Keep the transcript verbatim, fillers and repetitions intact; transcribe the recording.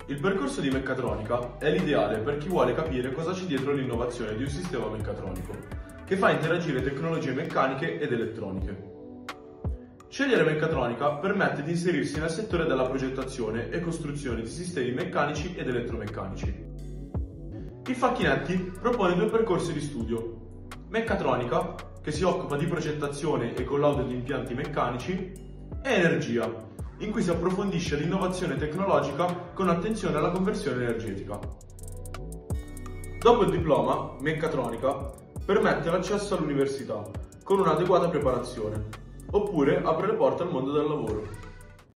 Il percorso di meccatronica è l'ideale per chi vuole capire cosa c'è dietro l'innovazione di un sistema meccatronico, che fa interagire tecnologie meccaniche ed elettroniche. Scegliere meccatronica permette di inserirsi nel settore della progettazione e costruzione di sistemi meccanici ed elettromeccanici. Il Facchinetti propone due percorsi di studio: meccatronica, che si occupa di progettazione e collaudo di impianti meccanici, e energia, in cui si approfondisce l'innovazione tecnologica con attenzione alla conversione energetica. Dopo il diploma, meccatronica permette l'accesso all'università con un'adeguata preparazione, oppure apre le porte al mondo del lavoro.